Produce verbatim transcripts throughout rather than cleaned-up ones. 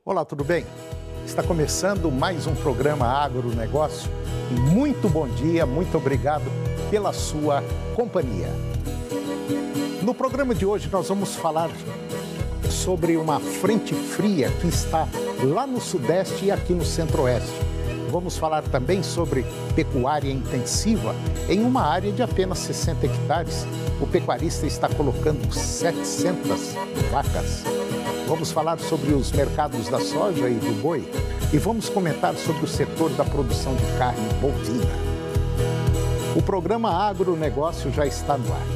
Olá, tudo bem? Está começando mais um programa Agronegócio. Muito bom dia, muito obrigado pela sua companhia. No programa de hoje nós vamos falar sobre uma frente fria que está lá no Sudeste e aqui no Centro-Oeste. Vamos falar também sobre pecuária intensiva em uma área de apenas sessenta hectares. O pecuarista está colocando setecentas vacas. Vamos falar sobre os mercados da soja e do boi e vamos comentar sobre o setor da produção de carne bovina. O programa Agronegócio já está no ar.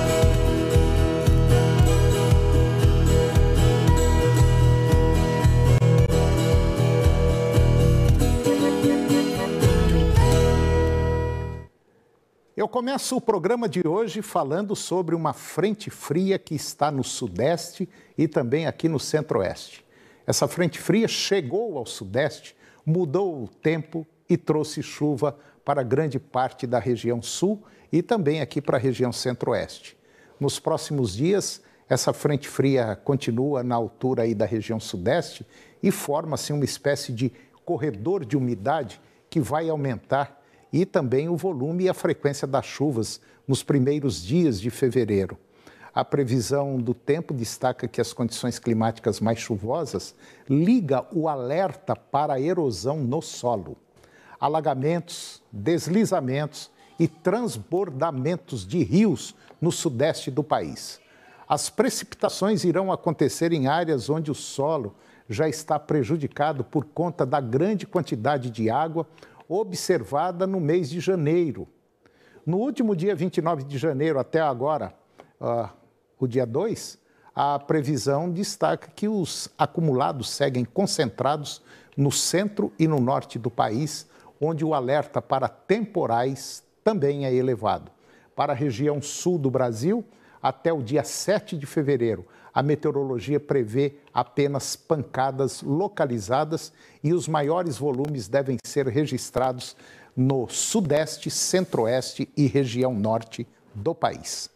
Eu começo o programa de hoje falando sobre uma frente fria que está no Sudeste e também aqui no Centro-Oeste. Essa frente fria chegou ao Sudeste, mudou o tempo e trouxe chuva para grande parte da região Sul e também aqui para a região Centro-Oeste. Nos próximos dias, essa frente fria continua na altura aí da região Sudeste e forma-se uma espécie de corredor de umidade que vai aumentar e também o volume e a frequência das chuvas nos primeiros dias de fevereiro. A previsão do tempo destaca que as condições climáticas mais chuvosas liga o alerta para a erosão no solo. Alagamentos, deslizamentos e transbordamentos de rios no sudeste do país. As precipitações irão acontecer em áreas onde o solo já está prejudicado por conta da grande quantidade de água observada no mês de janeiro. No último dia vinte e nove de janeiro até agora, uh, o dia dois, a previsão destaca que os acumulados seguem concentrados no centro e no norte do país, onde o alerta para temporais também é elevado. Para a região sul do Brasil, até o dia sete de fevereiro, a meteorologia prevê apenas pancadas localizadas e os maiores volumes devem ser registrados no Sudeste, Centro-Oeste e região Norte do país.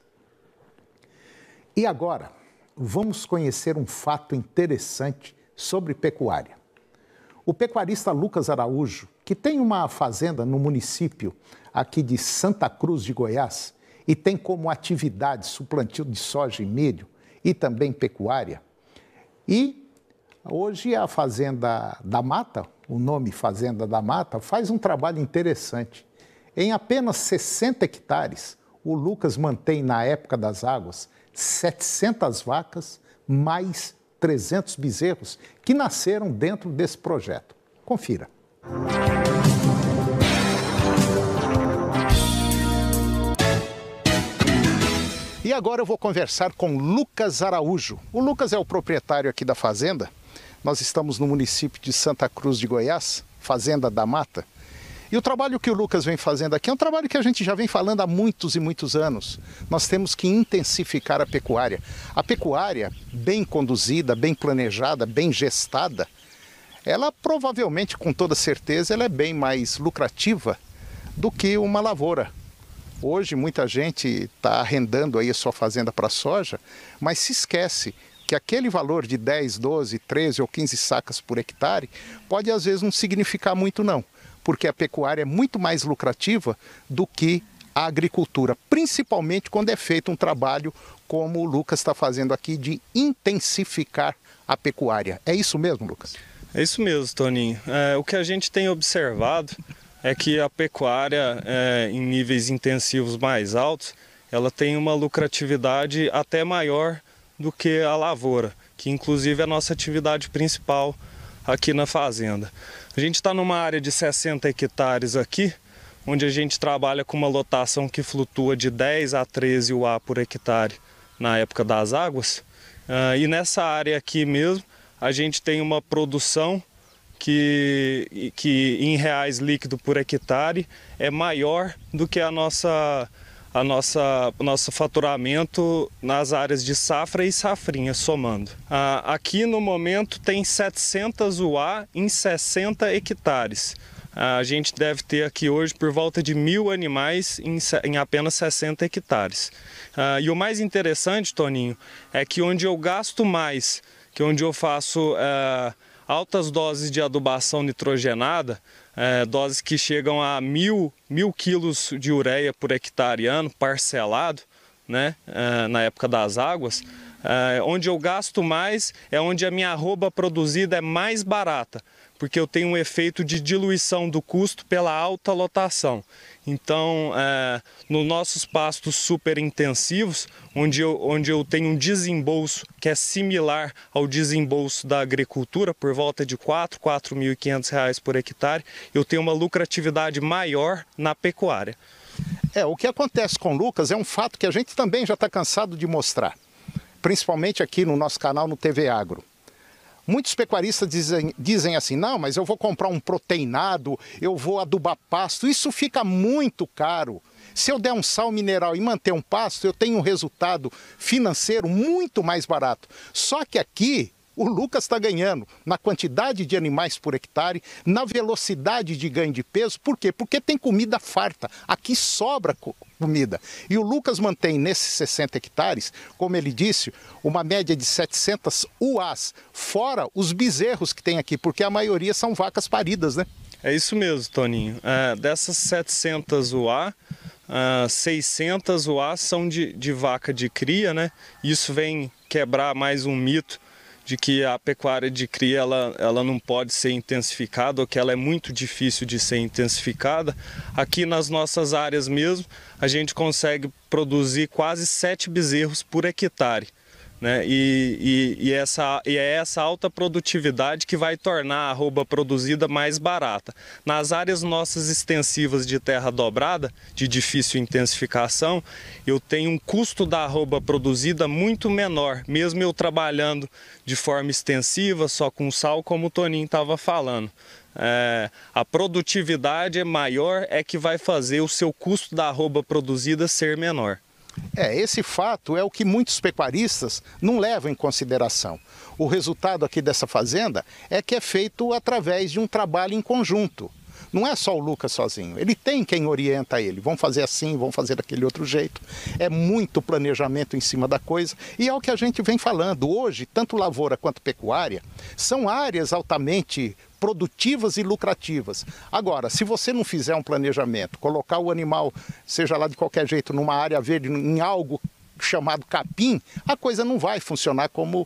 E agora, vamos conhecer um fato interessante sobre pecuária. O pecuarista Lucas Araújo, que tem uma fazenda no município aqui de Santa Cruz de Goiás e tem como atividade o plantio de soja e milho, e também pecuária. E hoje a Fazenda da Mata, o nome Fazenda da Mata, faz um trabalho interessante. Em apenas sessenta hectares, o Lucas mantém na época das águas setecentas vacas, mais trezentos bezerros que nasceram dentro desse projeto. Confira. E agora eu vou conversar com Lucas Araújo. O Lucas é o proprietário aqui da fazenda. Nós estamos no município de Santa Cruz de Goiás, Fazenda da Mata. E o trabalho que o Lucas vem fazendo aqui é um trabalho que a gente já vem falando há muitos e muitos anos. Nós temos que intensificar a pecuária. A pecuária, bem conduzida, bem planejada, bem gestada, ela provavelmente, com toda certeza, ela é bem mais lucrativa do que uma lavoura. Hoje muita gente está arrendando aí a sua fazenda para soja, mas se esquece que aquele valor de dez, doze, treze ou quinze sacas por hectare pode às vezes não significar muito não, porque a pecuária é muito mais lucrativa do que a agricultura, principalmente quando é feito um trabalho como o Lucas está fazendo aqui de intensificar a pecuária. É isso mesmo, Lucas? É isso mesmo, Toninho. É, o que a gente tem observado é que a pecuária, é, em níveis intensivos mais altos, ela tem uma lucratividade até maior do que a lavoura, que inclusive é a nossa atividade principal aqui na fazenda. A gente está numa área de sessenta hectares aqui, onde a gente trabalha com uma lotação que flutua de dez a treze U A por hectare na época das águas. Uh, e nessa área aqui mesmo, a gente tem uma produção Que, que em reais líquido por hectare é maior do que a nossa, a nossa, o nosso faturamento nas áreas de safra e safrinha somando. Ah, aqui no momento tem setecentas U A em sessenta hectares. Ah, a gente deve ter aqui hoje por volta de mil animais em, em apenas sessenta hectares. Ah, e o mais interessante, Toninho, é que onde eu gasto mais, que onde eu faço... Ah, altas doses de adubação nitrogenada, é, doses que chegam a mil, mil quilos de ureia por hectare ano, parcelado, né, é, na época das águas. É, onde eu gasto mais é onde a minha arroba produzida é mais barata, porque eu tenho um efeito de diluição do custo pela alta lotação. Então, é, nos nossos pastos super intensivos, onde eu, onde eu tenho um desembolso que é similar ao desembolso da agricultura, por volta de quatro, quatro mil e quinhentos reais por hectare, eu tenho uma lucratividade maior na pecuária. É, o que acontece com o Lucas é um fato que a gente também já está cansado de mostrar, principalmente aqui no nosso canal no T V Agro. Muitos pecuaristas dizem, dizem assim, não, mas eu vou comprar um proteinado, eu vou adubar pasto, isso fica muito caro. Se eu der um sal mineral e manter um pasto, eu tenho um resultado financeiro muito mais barato. Só que aqui o Lucas está ganhando na quantidade de animais por hectare, na velocidade de ganho de peso. Por quê? Porque tem comida farta. Aqui sobra comida. E o Lucas mantém nesses sessenta hectares, como ele disse, uma média de setecentas U As, fora os bezerros que tem aqui, porque a maioria são vacas paridas, né? É isso mesmo, Toninho. É, dessas setecentas U A, uh, seiscentas U A são de, de vaca de cria, né? Isso vem quebrar mais um mito de que a pecuária de cria ela, ela não pode ser intensificada, ou que ela é muito difícil de ser intensificada. Aqui nas nossas áreas mesmo, a gente consegue produzir quase sete bezerros por hectare, né? E, e, e, essa, e é essa alta produtividade que vai tornar a arroba produzida mais barata. Nas áreas nossas extensivas de terra dobrada, de difícil intensificação, eu tenho um custo da arroba produzida muito menor, mesmo eu trabalhando de forma extensiva, só com sal, como o Toninho estava falando. É, a produtividade é maior, é que vai fazer o seu custo da arroba produzida ser menor. É, esse fato é o que muitos pecuaristas não levam em consideração. O resultado aqui dessa fazenda é que é feito através de um trabalho em conjunto. Não é só o Lucas sozinho, ele tem quem orienta ele. Vão fazer assim, vão fazer daquele outro jeito. É muito planejamento em cima da coisa. E é o que a gente vem falando. Hoje, tanto lavoura quanto pecuária são áreas altamente produtivas e lucrativas. Agora, se você não fizer um planejamento, colocar o animal, seja lá de qualquer jeito, numa área verde, em algo chamado capim, a coisa não vai funcionar como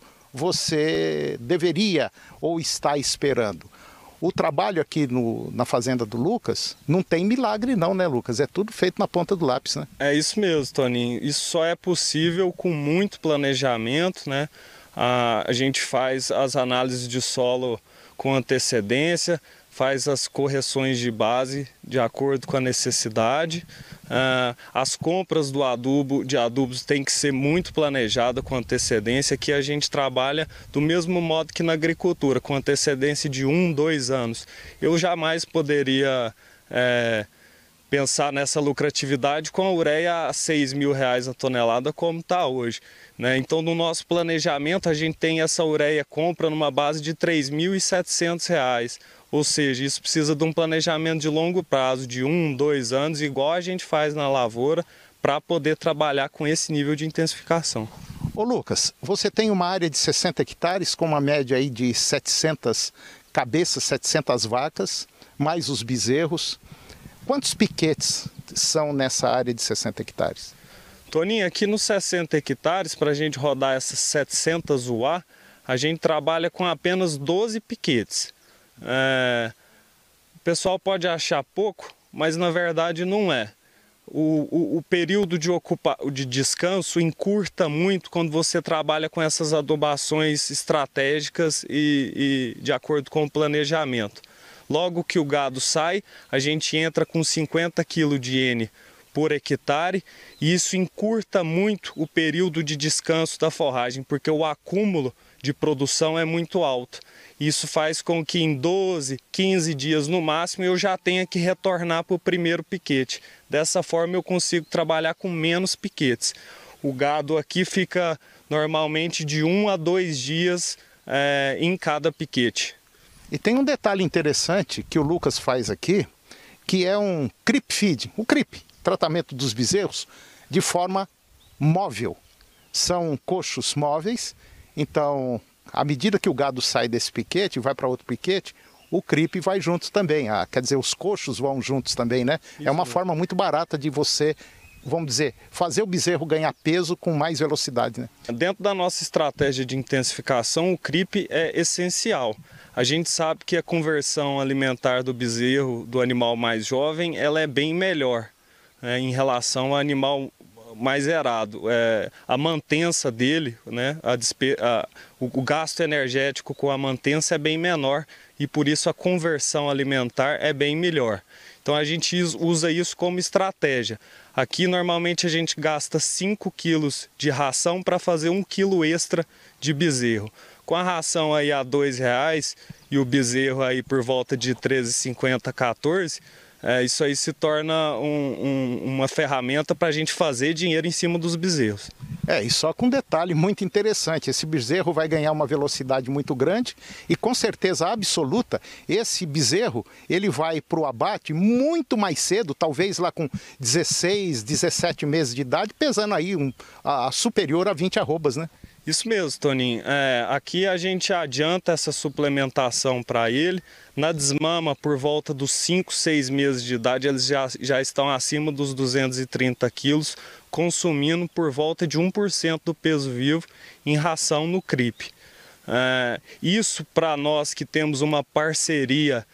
você deveria ou está esperando. O trabalho aqui no, na fazenda do Lucas não tem milagre não, né, Lucas? É tudo feito na ponta do lápis, né? É isso mesmo, Toninho. Isso só é possível com muito planejamento, né? A, a gente faz as análises de solo com antecedência, faz as correções de base de acordo com a necessidade. Uh, as compras do adubo, de adubos tem que ser muito planejada com antecedência, que a gente trabalha do mesmo modo que na agricultura, com antecedência de um, dois anos. Eu jamais poderia é, pensar nessa lucratividade com a ureia a seis mil reais a tonelada como está hoje, né? Então, no nosso planejamento, a gente tem essa ureia compra numa base de três mil e setecentos reais. Ou seja, isso precisa de um planejamento de longo prazo, de um, dois anos, igual a gente faz na lavoura, para poder trabalhar com esse nível de intensificação. Ô Lucas, você tem uma área de sessenta hectares com uma média aí de setecentas cabeças, setecentas vacas, mais os bezerros. Quantos piquetes são nessa área de sessenta hectares? Toninho, aqui nos sessenta hectares, para a gente rodar essas setecentas U A, a gente trabalha com apenas doze piquetes. É, o pessoal pode achar pouco, mas na verdade não é. O, o, o período de, ocupa, de descanso encurta muito quando você trabalha com essas adubações estratégicas e, e de acordo com o planejamento. Logo que o gado sai, a gente entra com cinquenta quilos de N por hectare, e isso encurta muito o período de descanso da forragem, porque o acúmulo de produção é muito alto. Isso faz com que em doze, quinze dias no máximo eu já tenha que retornar para o primeiro piquete. Dessa forma eu consigo trabalhar com menos piquetes. O gado aqui fica normalmente de um a dois dias é, em cada piquete. E tem um detalhe interessante que o Lucas faz aqui, que é um creep feed, o creep, tratamento dos bezerros, de forma móvel. São coxos móveis, então à medida que o gado sai desse piquete e vai para outro piquete, o cripe vai juntos também. Ah, quer dizer, os coxos vão juntos também, né? Isso é uma mesmo. Forma muito barata de você, vamos dizer, fazer o bezerro ganhar peso com mais velocidade, né? Dentro da nossa estratégia de intensificação, o cripe é essencial. A gente sabe que a conversão alimentar do bezerro, do animal mais jovem, ela é bem melhor, né, em relação ao animal mais errado. É, a mantença dele, né, a despe... a... o gasto energético com a mantença é bem menor e por isso a conversão alimentar é bem melhor. Então a gente usa isso como estratégia. Aqui normalmente a gente gasta cinco quilos de ração para fazer um quilo extra de bezerro. Com a ração aí a dois reais e o bezerro aí por volta de treze e cinquenta, quatorze, é, isso aí se torna um, um, uma ferramenta para a gente fazer dinheiro em cima dos bezerros. É, e só com um detalhe muito interessante, esse bezerro vai ganhar uma velocidade muito grande e com certeza absoluta, esse bezerro ele vai para o abate muito mais cedo, talvez lá com dezesseis, dezessete meses de idade, pesando aí um, a, a superior a vinte arrobas, né? Isso mesmo, Toninho. É, aqui a gente adianta essa suplementação para ele. Na desmama, por volta dos cinco, seis meses de idade, eles já, já estão acima dos duzentos e trinta quilos, consumindo por volta de um por cento do peso vivo em ração no cripe. É, isso para nós que temos uma parceria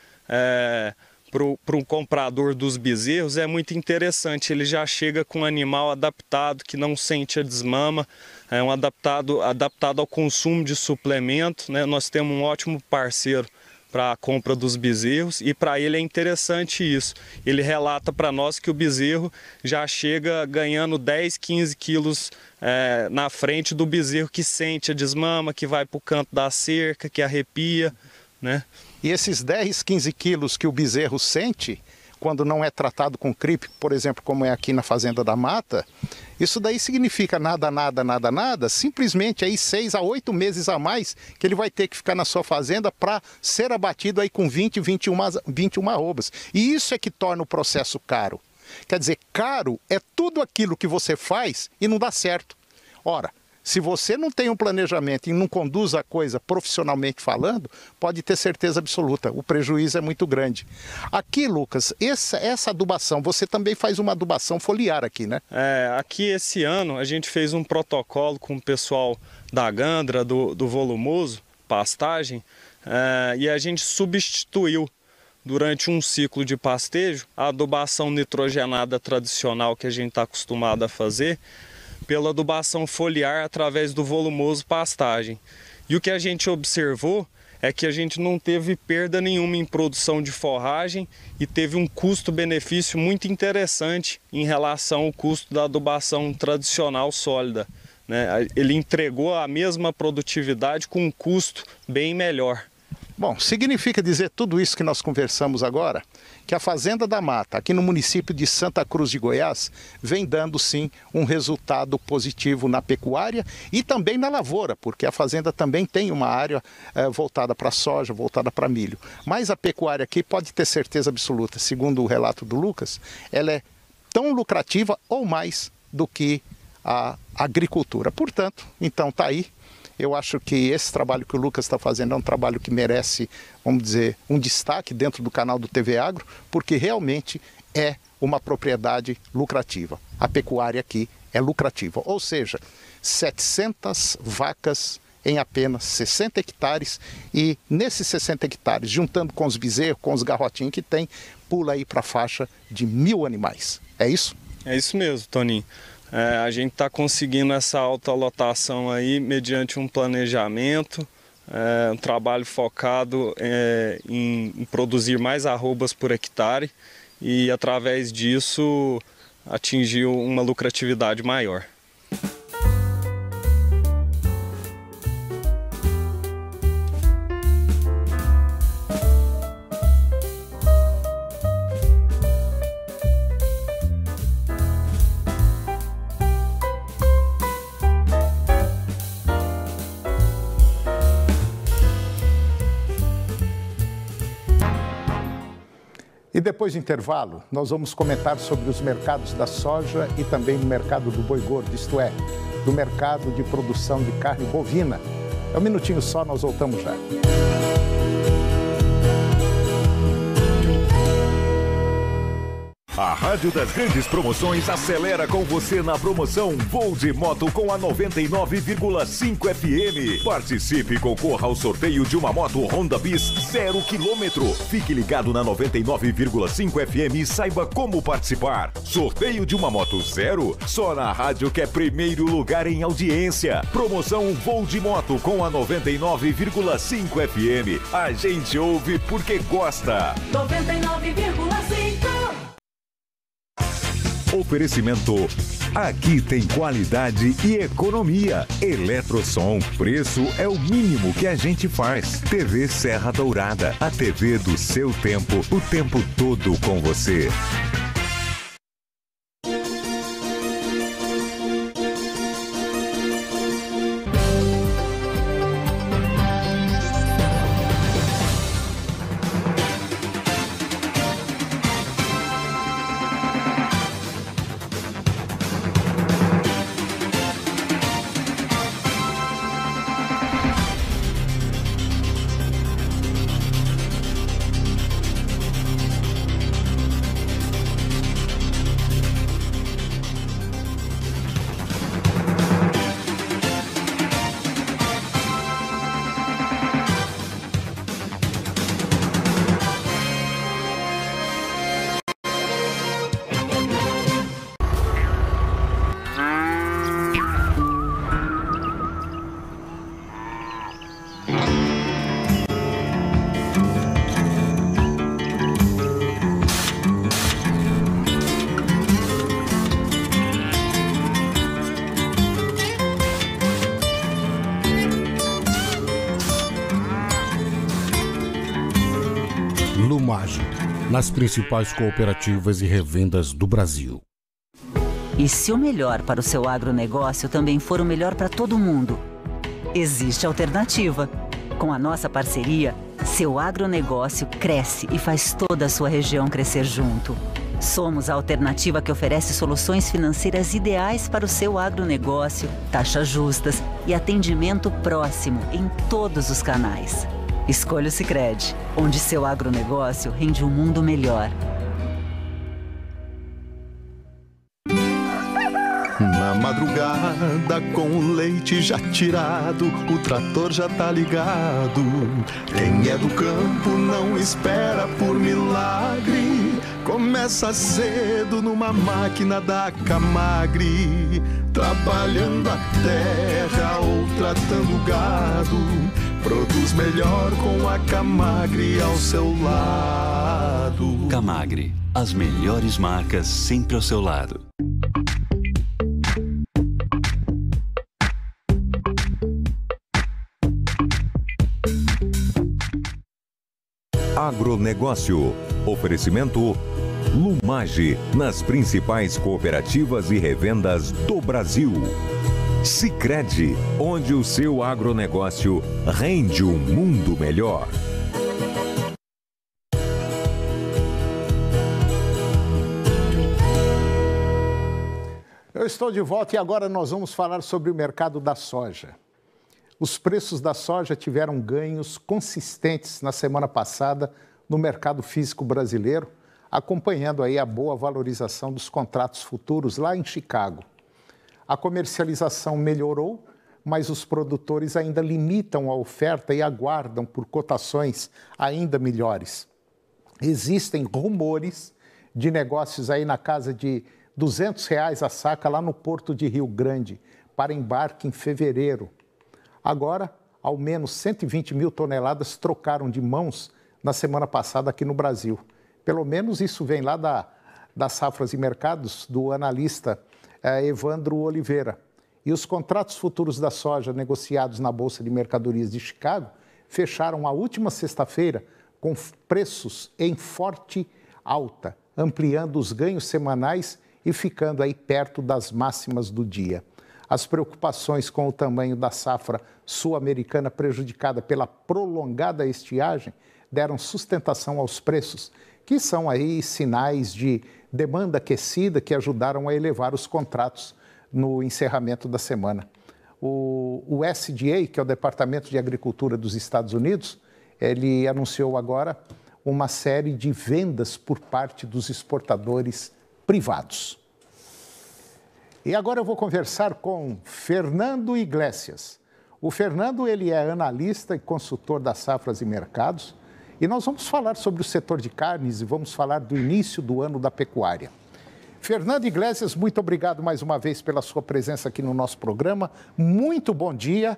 é, para um comprador dos bezerros é muito interessante. Ele já chega com um animal adaptado, que não sente a desmama, é um adaptado, adaptado ao consumo de suplemento, né? Nós temos um ótimo parceiro para a compra dos bezerros e para ele é interessante isso. Ele relata para nós que o bezerro já chega ganhando dez, quinze quilos é, na frente do bezerro que sente a desmama, que vai para o canto da cerca, que arrepia, né? E esses dez, quinze quilos que o bezerro sente, quando não é tratado com cripe, por exemplo, como é aqui na Fazenda da Mata, isso daí significa nada, nada, nada, nada, simplesmente aí seis a oito meses a mais que ele vai ter que ficar na sua fazenda para ser abatido aí com vinte, vinte e uma arrobas. E isso é que torna o processo caro. Quer dizer, caro é tudo aquilo que você faz e não dá certo. Ora, se você não tem um planejamento e não conduz a coisa profissionalmente falando, pode ter certeza absoluta, o prejuízo é muito grande. Aqui, Lucas, essa, essa adubação, você também faz uma adubação foliar aqui, né? É, aqui esse ano a gente fez um protocolo com o pessoal da Gandra, do, do Volumoso, pastagem, é, e a gente substituiu durante um ciclo de pastejo a adubação nitrogenada tradicional que a gente está acostumado a fazer, pela adubação foliar através do Volumoso pastagem. E o que a gente observou é que a gente não teve perda nenhuma em produção de forragem e teve um custo-benefício muito interessante em relação ao custo da adubação tradicional sólida, né? Ele entregou a mesma produtividade com um custo bem melhor. Bom, significa dizer tudo isso que nós conversamos agora, que a Fazenda da Mata, aqui no município de Santa Cruz de Goiás, vem dando sim um resultado positivo na pecuária e também na lavoura, porque a fazenda também tem uma área eh, voltada para soja, voltada para milho. Mas a pecuária aqui pode ter certeza absoluta, segundo o relato do Lucas, ela é tão lucrativa ou mais do que a agricultura. Portanto, então está aí. Eu acho que esse trabalho que o Lucas está fazendo é um trabalho que merece, vamos dizer, um destaque dentro do canal do T V Agro, porque realmente é uma propriedade lucrativa. A pecuária aqui é lucrativa, ou seja, setecentas vacas em apenas sessenta hectares e nesses sessenta hectares, juntando com os bezerros, com os garrotinhos que tem, pula aí para a faixa de mil animais. É isso? É isso mesmo, Toninho. É, a gente está conseguindo essa alta lotação aí mediante um planejamento, é, um trabalho focado é, em, em produzir mais arrobas por hectare e através disso atingir uma lucratividade maior. E depois do intervalo, nós vamos comentar sobre os mercados da soja e também no mercado do boi gordo, isto é, do mercado de produção de carne bovina, É um minutinho só, nós voltamos já. A Rádio das Grandes Promoções acelera com você na promoção Voo de Moto com a noventa e nove vírgula cinco F M. Participe e concorra ao sorteio de uma moto Honda Bis zero quilômetro. Fique ligado na noventa e nove vírgula cinco F M e saiba como participar. Sorteio de uma moto zero? Só na rádio que é primeiro lugar em audiência. Promoção Voo de Moto com a noventa e nove vírgula cinco F M. A gente ouve porque gosta. noventa e nove vírgula cinco. Oferecimento. Aqui tem qualidade e economia. Eletrosom. Preço é o mínimo que a gente faz. T V Serra Dourada. A T V do seu tempo. O tempo todo com você. Lumage, nas principais cooperativas e revendas do Brasil. E se o melhor para o seu agronegócio também for o melhor para todo mundo? Existe alternativa. Com a nossa parceria, seu agronegócio cresce e faz toda a sua região crescer junto. Somos a alternativa que oferece soluções financeiras ideais para o seu agronegócio, taxas justas e atendimento próximo em todos os canais. Escolha o Sicredi, onde seu agronegócio rende um mundo melhor. Na madrugada, com o leite já tirado, o trator já tá ligado. Quem é do campo não espera por milagre. Começa cedo numa máquina da Camagre, trabalhando a terra ou tratando o gado. Produz melhor com a Camagre ao seu lado. Camagre, as melhores marcas sempre ao seu lado. Agronegócio. Oferecimento Lumage, nas principais cooperativas e revendas do Brasil. Sicredi, onde o seu agronegócio rende um mundo melhor. Eu estou de volta e agora nós vamos falar sobre o mercado da soja. Os preços da soja tiveram ganhos consistentes na semana passada no mercado físico brasileiro, acompanhando aí a boa valorização dos contratos futuros lá em Chicago. A comercialização melhorou, mas os produtores ainda limitam a oferta e aguardam por cotações ainda melhores. Existem rumores de negócios aí na casa de duzentos reais a saca lá no Porto de Rio Grande, para embarque em fevereiro. Agora, ao menos cento e vinte mil toneladas trocaram de mãos na semana passada aqui no Brasil. Pelo menos isso vem lá da, das Safras e Mercados, do analista eh, Evandro Oliveira. E os contratos futuros da soja negociados na Bolsa de Mercadorias de Chicago fecharam a última sexta-feira com preços em forte alta, ampliando os ganhos semanais e ficando aí perto das máximas do dia. As preocupações com o tamanho da safra sul-americana prejudicada pela prolongada estiagem deram sustentação aos preços, que são aí sinais de demanda aquecida que ajudaram a elevar os contratos no encerramento da semana. o, o U S D A, que é o Departamento de Agricultura dos Estados Unidos, ele anunciou agora uma série de vendas por parte dos exportadores privados. E agora eu vou conversar com Fernando Iglesias. O Fernando, ele é analista e consultor das safras e mercados, e nós vamos falar sobre o setor de carnes e vamos falar do início do ano da pecuária. Fernando Iglesias, muito obrigado mais uma vez pela sua presença aqui no nosso programa. Muito bom dia.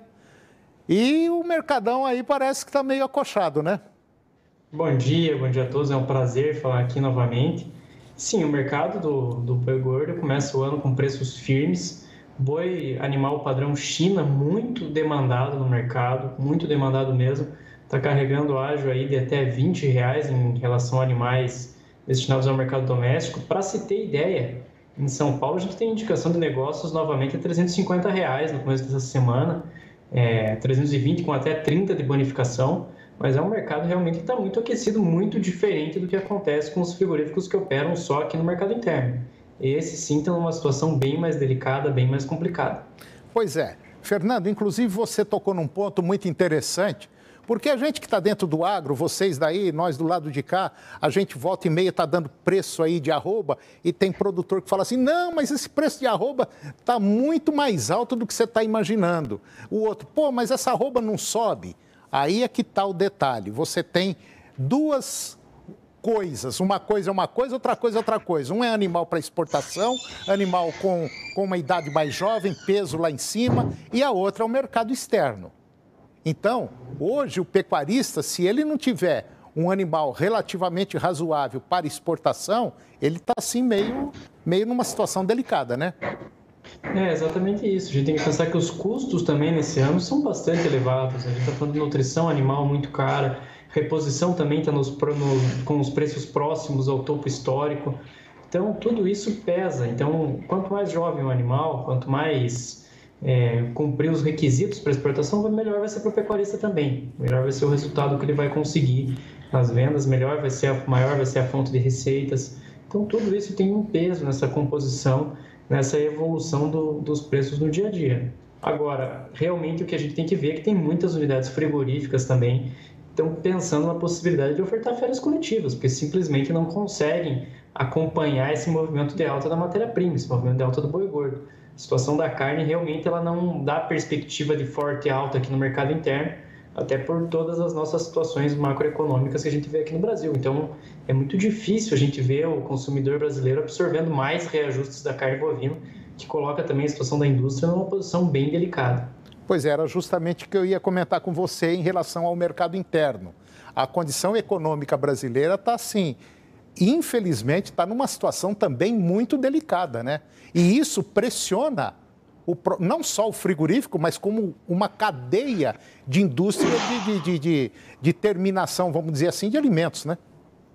E o mercadão aí parece que está meio acochado, né? Bom dia, bom dia a todos. É um prazer falar aqui novamente. Sim, o mercado do, do boi gordo começa o ano com preços firmes. Boi animal padrão China, muito demandado no mercado, muito demandado mesmo. Está carregando ágio aí de até vinte reais em relação a animais destinados ao mercado doméstico. Para se ter ideia, em São Paulo a gente tem indicação de negócios novamente a trezentos e cinquenta reais no começo dessa semana. É, trezentos e vinte com até trinta de bonificação, mas é um mercado realmente que está muito aquecido, muito diferente do que acontece com os frigoríficos que operam só aqui no mercado interno. Esse sim está numa situação bem mais delicada, bem mais complicada. Pois é. Fernando, inclusive você tocou num ponto muito interessante, porque a gente que está dentro do agro, vocês daí, nós do lado de cá, a gente volta e meia está dando preço aí de arroba e tem produtor que fala assim, não, mas esse preço de arroba está muito mais alto do que você está imaginando. O outro, pô, mas essa arroba não sobe. Aí é que está o detalhe, você tem duas coisas, uma coisa é uma coisa, outra coisa é outra coisa. Um é animal para exportação, animal com, com uma idade mais jovem, peso lá em cima, e a outra é o mercado externo. Então, hoje o pecuarista, se ele não tiver um animal relativamente razoável para exportação, ele está assim meio, meio numa situação delicada, né? É exatamente isso. A gente tem que pensar que os custos também nesse ano são bastante elevados. A gente está falando de nutrição animal muito cara, reposição também está nos, no, com os preços próximos ao topo histórico. Então, tudo isso pesa. Então, quanto mais jovem o animal, quanto mais... É, cumprir os requisitos para exportação, melhor vai ser para o pecuarista também. Melhor vai ser o resultado que ele vai conseguir nas vendas, melhor vai ser a, maior vai ser a fonte de receitas. Então, tudo isso tem um peso nessa composição, nessa evolução do, dos preços no dia a dia. Agora, realmente o que a gente tem que ver é que tem muitas unidades frigoríficas também estão pensando na possibilidade de ofertar férias coletivas, porque simplesmente não conseguem acompanhar esse movimento de alta da matéria-prima, esse movimento de alta do boi gordo. A situação da carne realmente ela não dá perspectiva de forte alta aqui no mercado interno, até por todas as nossas situações macroeconômicas que a gente vê aqui no Brasil. Então, é muito difícil a gente ver o consumidor brasileiro absorvendo mais reajustes da carne bovina, que coloca também a situação da indústria numa posição bem delicada. Pois é, era justamente o que eu ia comentar com você em relação ao mercado interno. A condição econômica brasileira está assim... infelizmente, está numa situação também muito delicada, né? E isso pressiona o, não só o frigorífico, mas como uma cadeia de indústria de, de, de, de, de terminação, vamos dizer assim, de alimentos, né?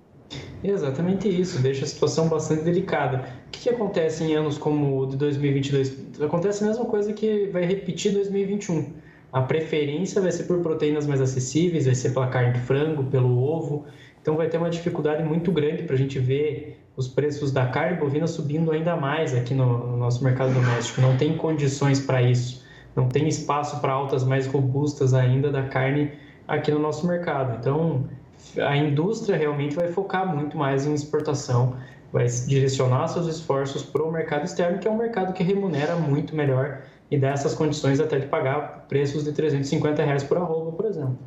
Exatamente isso, deixa a situação bastante delicada. O que, que acontece em anos como o de dois mil e vinte e dois? Acontece a mesma coisa que vai repetir em dois mil e vinte e um. A preferência vai ser por proteínas mais acessíveis, vai ser pela carne de frango, pelo ovo. Então vai ter uma dificuldade muito grande para a gente ver os preços da carne bovina subindo ainda mais aqui no, no nosso mercado doméstico. Não tem condições para isso, não tem espaço para altas mais robustas ainda da carne aqui no nosso mercado. Então a indústria realmente vai focar muito mais em exportação, vai direcionar seus esforços para o mercado externo, que é um mercado que remunera muito melhor e dá essas condições até de pagar preços de trezentos e cinquenta reais por arroba, por exemplo.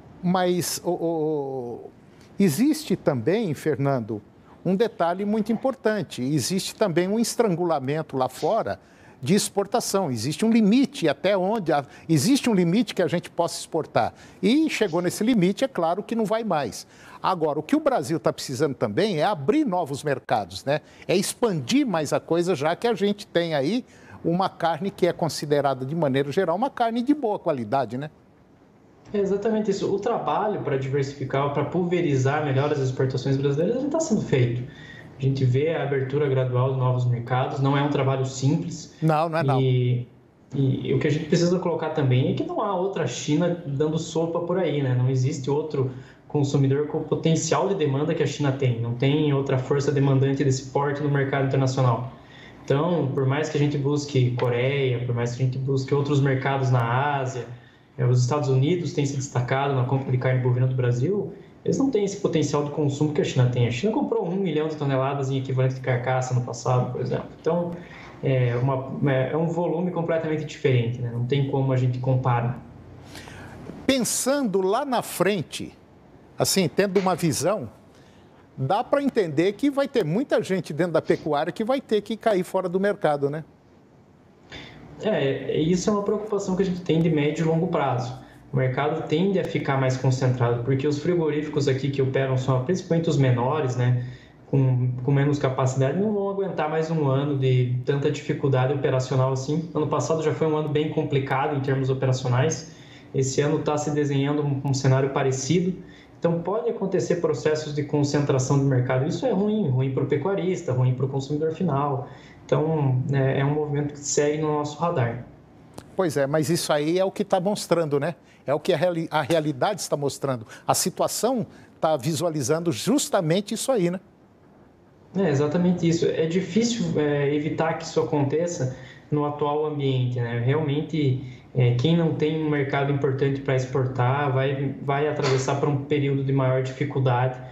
Mas o... o... existe também, Fernando, um detalhe muito importante. Existe também um estrangulamento lá fora de exportação. Existe um limite até onde... Existe um limite que a gente possa exportar. E chegou nesse limite, é claro que não vai mais. Agora, o que o Brasil está precisando também é abrir novos mercados, né? É expandir mais a coisa, já que a gente tem aí uma carne que é considerada, de maneira geral, uma carne de boa qualidade, né? É exatamente isso. O trabalho para diversificar, para pulverizar melhor as exportações brasileiras não está sendo feito. A gente vê a abertura gradual de novos mercados, não é um trabalho simples. Não, não é não. E, e, e o que a gente precisa colocar também é que não há outra China dando sopa por aí, né? Não existe outro consumidor com o potencial de demanda que a China tem. Não tem outra força demandante desse porte no mercado internacional. Então, por mais que a gente busque Coreia, por mais que a gente busque outros mercados na Ásia, os Estados Unidos têm se destacado na compra de carne bovina do Brasil, eles não têm esse potencial de consumo que a China tem. A China comprou um milhão de toneladas em equivalente de carcaça no passado, por exemplo. Então, é, uma, é um volume completamente diferente, né? Não tem como a gente comparar. Pensando lá na frente, assim, tendo uma visão, dá para entender que vai ter muita gente dentro da pecuária que vai ter que cair fora do mercado, né? É, isso é uma preocupação que a gente tem de médio e longo prazo. O mercado tende a ficar mais concentrado, porque os frigoríficos aqui que operam são principalmente os menores, né, com, com menos capacidade, não vão aguentar mais um ano de tanta dificuldade operacional assim. Ano passado já foi um ano bem complicado em termos operacionais. Esse ano está se desenhando um, um cenário parecido. Então, pode acontecer processos de concentração de mercado. Isso é ruim, ruim para o pecuarista, ruim para o consumidor final. Então, é, é um movimento que segue no nosso radar. Pois é, mas isso aí é o que está mostrando, né? É o que a, reali a realidade está mostrando. A situação está visualizando justamente isso aí, né? É exatamente isso. É difícil é, evitar que isso aconteça no atual ambiente, né? Realmente... É, quem não tem um mercado importante para exportar vai, vai atravessar por um período de maior dificuldade.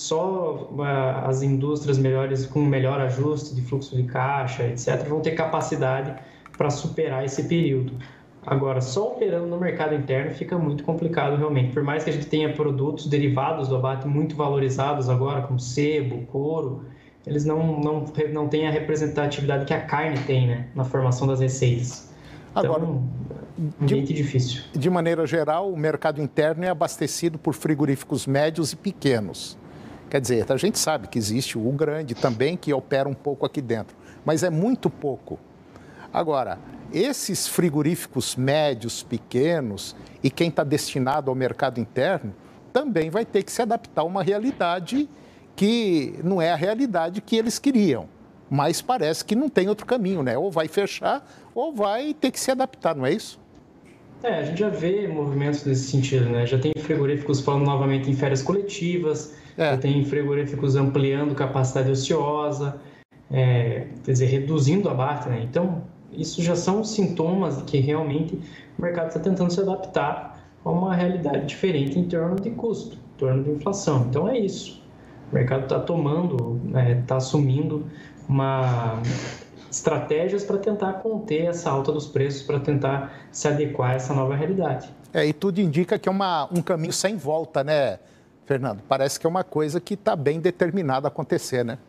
Só uh, as indústrias melhores, com melhor ajuste de fluxo de caixa, etcétera, vão ter capacidade para superar esse período. Agora, só operando no mercado interno fica muito complicado realmente. Por mais que a gente tenha produtos derivados do abate muito valorizados agora, como sebo, couro, eles não, não, não têm a representatividade que a carne tem, né, na formação das receitas. Agora, então, ambiente de, difícil. De maneira geral, o mercado interno é abastecido por frigoríficos médios e pequenos. Quer dizer, a gente sabe que existe o grande também, que opera um pouco aqui dentro, mas é muito pouco. Agora, esses frigoríficos médios, pequenos, e quem está destinado ao mercado interno, também vai ter que se adaptar a uma realidade que não é a realidade que eles queriam. Mas parece que não tem outro caminho, né? Ou vai fechar, ou vai ter que se adaptar, não é isso? É, a gente já vê movimentos nesse sentido, né? Já tem frigoríficos falando novamente em férias coletivas, é. Já tem frigoríficos ampliando capacidade ociosa, é, quer dizer, reduzindo o abate, né? Então, isso já são sintomas de que realmente o mercado está tentando se adaptar a uma realidade diferente em torno de custo, em torno de inflação. Então, é isso. O mercado está tomando, está né, assumindo uma estratégias para tentar conter essa alta dos preços, para tentar se adequar a essa nova realidade. É, e tudo indica que é uma, um caminho sem volta, né, Fernando? Parece que é uma coisa que está bem determinada a acontecer, né?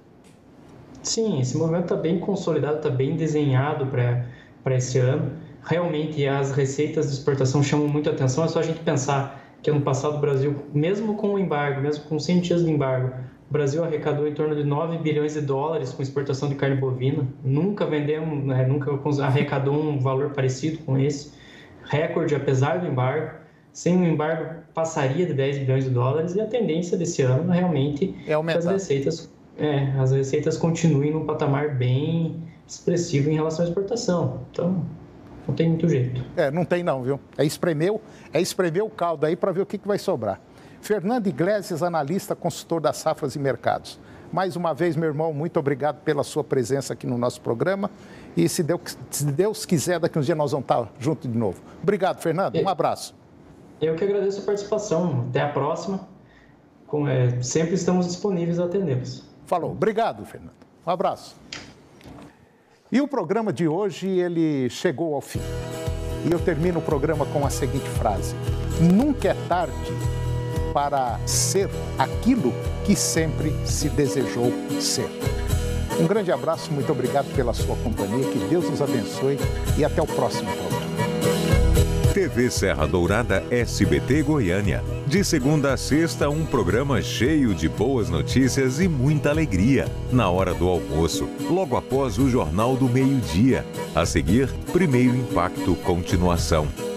Sim, esse movimento está bem consolidado, está bem desenhado para esse ano. Realmente, as receitas de exportação chamam muito a atenção. É só a gente pensar que ano passado o Brasil, mesmo com o embargo, mesmo com cem dias de embargo, o Brasil arrecadou em torno de nove bilhões de dólares com exportação de carne bovina. Nunca vendemos, né, nunca arrecadou um valor parecido com esse. Recorde, apesar do embargo. Sem o embargo, passaria de dez bilhões de dólares. E a tendência desse ano realmente é aumentar. Que as receitas, é, as receitas continuem num patamar bem expressivo em relação à exportação. Então, não tem muito jeito. É, não tem não, viu? É espremer, é espremer o caldo aí para ver o que, que vai sobrar. Fernando Iglesias, analista, consultor das safras e mercados. Mais uma vez, meu irmão, muito obrigado pela sua presença aqui no nosso programa. E se Deus, se Deus quiser, daqui uns dias nós vamos estar juntos de novo. Obrigado, Fernando. Um abraço. Eu que agradeço a participação. Até a próxima. Com, é, sempre estamos disponíveis a atendê-los. Falou. Obrigado, Fernando. Um abraço. E o programa de hoje, ele chegou ao fim. E eu termino o programa com a seguinte frase: nunca é tarde para ser aquilo que sempre se desejou ser. Um grande abraço, muito obrigado pela sua companhia, que Deus nos abençoe e até o próximo programa. T V Serra Dourada S B T Goiânia. De segunda a sexta, um programa cheio de boas notícias e muita alegria. Na hora do almoço, logo após o Jornal do Meio-Dia. A seguir, Primeiro Impacto Continuação.